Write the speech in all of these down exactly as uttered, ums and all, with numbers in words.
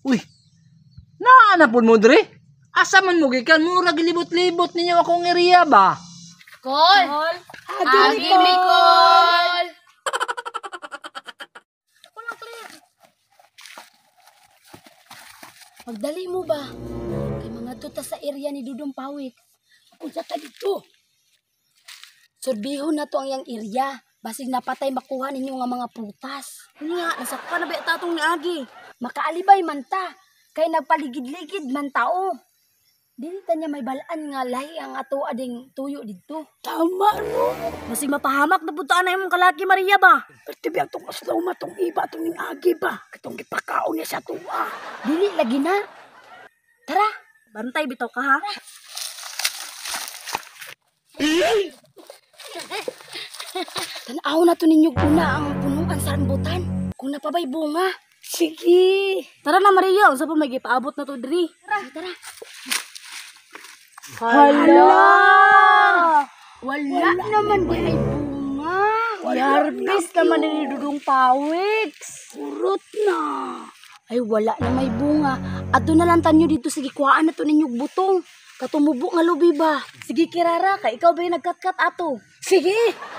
Uy, naanapon mo dre? Asa man mo gikan mura gilibot-libot ninyo akong area ba? Kol! Agi mi Kol! Magdali mo ba? Kay mga tuta sa area ni Dudong Pawik. Unsa ta dito? Surbihon na to ang yang area. Basig napatay makuha ninyo nga mga prutas. Nga, nasakpan na ba tatong ni Agi? Makaalibay man ta. Kay nagpaligid-ligid man tao. Dili ta niya may balaan nga lahi ang ato ading tuyo dito. Tama no. Basig mapahamak na puntaan na yung kalaki Maria ba? Pati biya itong aslaw matong iba itong ning agi ba? Itong gipakaon niya sa tuwa. Dili lagi na. Tara. Bantay bitaw ka ha? Tanaw na to ninyo una ang punuan sa rambutan. Kung napabay bunga. Sige. Tara na Maria, unsa pa may gipaabot na to diri? Tara, tara. Hala! Wala, naman di ay bunga. Yarbis naman ni Dudong Pawiks. Purot na. Ay wala na may bunga. Ato na lang tanyo dito sige kuhaan na to ninyog butong. Katumubo nga lubi ba? Sige Kirara, kay ikaw ba yung nagkat-kat ato? Sige.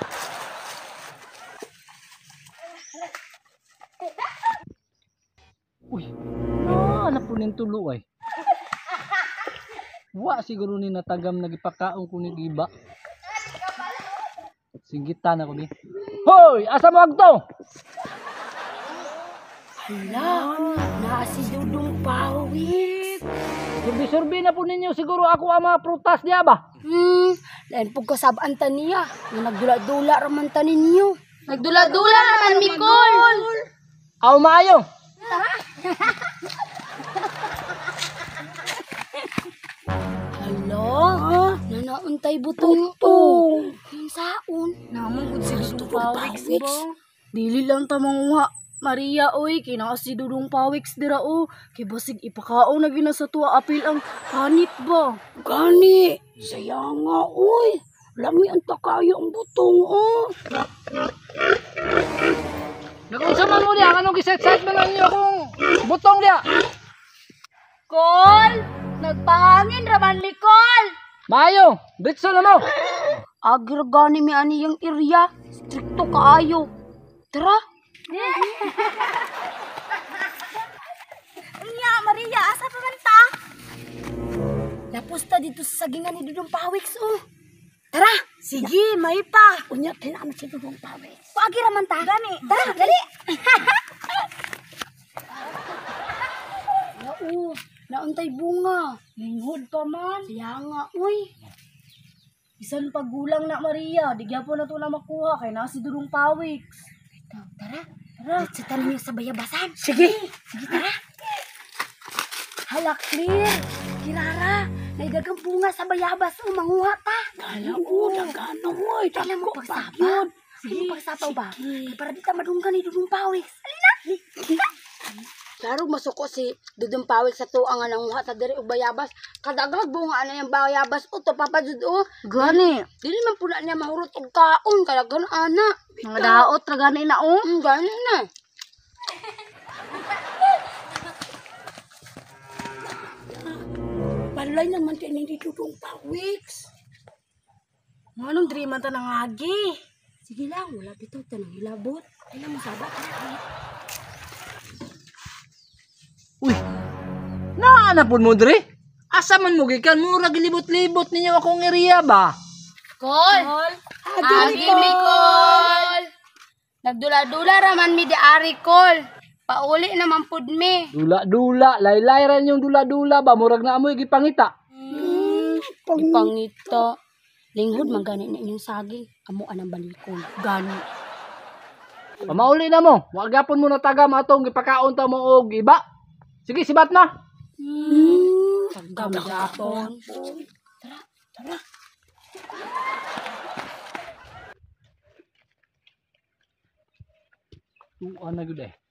Uy, naanaponin tulo ay. Wa siguro ni natagam nagipakaon ko ni iba. Singgitan ako ni. Hoy, asa mo agto? Hala, naa si Dudong Pawik. Surbi-surbi na po ninyo siguro ako ang mga prutas niya ba? Hmm, lain po kasabaan ta niya. Nga nagdula-dula raman ta ninyo. Nagdula-dula naman mi Kol. Aw maayo. Hala, nanauntay butong to. Yung saon. Naman gud si Dudong Pawiks Pawiks. ba? Dili lang ta manguha. Maria oy, kina si Dudong Pawiks dira o. Kay basig ipakaon na gina sa tuwa apil ang hanit ba? Gani. Saya nga, uy. Lami ang takayo ang butong, oh. Nakunsa man mo diya, anong giset-set man ninyo akong butong diya? Kol! Nagpahangin raman mi Kol! Maayo, ditso na mo. Agiragani mi ani yung area. Stricto kaayo. Tara. Nya Maria, asa pa man ta? Napusta dito sa sagingan ni Dudong Pawiks oh. Tara. Sige, may pa. Unya, tinaan si Dudong Pawiks. Paagi raman ta. Gani. Tara, dali. Nao, nauntay bunga. Linghod pa man. Kaya nga, uy. Isan pagulang na Maria, di gyapon na to na makuha kay na si Dudong Pawiks. Ito, tara. Tara. Sitan niyo sa bayabasan. Sige. Sige, tara. Hala, clear. Kirara, naidagang bunga sa bayabas o manguha ta. Kala ko, nagano, uy. Kailan mo Dako pagsapa? yun. Sige, pagsapaw ba? Kaya para di ta madunggan ni Dudong Pawiks. Alina. Klaro masuko si Dudong Pawiks sa tuang nga nanguha ta diri og bayabas. Kadagag bunga na yung bayabas o to papadud o. Gani, Dili man pula niya mahurot og kaon kaya gan ana. mga daot ra gani na oh. Mm, gani na. Balay naman tayo ni Dudong Pawiks. Anong dreaman ta ng agi? Sige lang, wala bitaw ta nang hilabot. Kailan mo sabat? Uy, naanapon mo dre? Asa man mo gikan mura gilibot-libot ninyo akong area ba? Kol! Agi mi Kol! Nagdula-dula raman mi di ari Kol. Pauli naman pud mi. Dula-dula, laylay ran yung dula-dula ba? Murag na amoy gipangita. Ipangita. Linghod man gani na inyong saging. Amo anang balikon. Gani. Pamauli na mo. Wag yapon mo na tagam atong gipakaon ta mo og iba. Sige, sibat na. Gamgapon. Tuan na gud eh.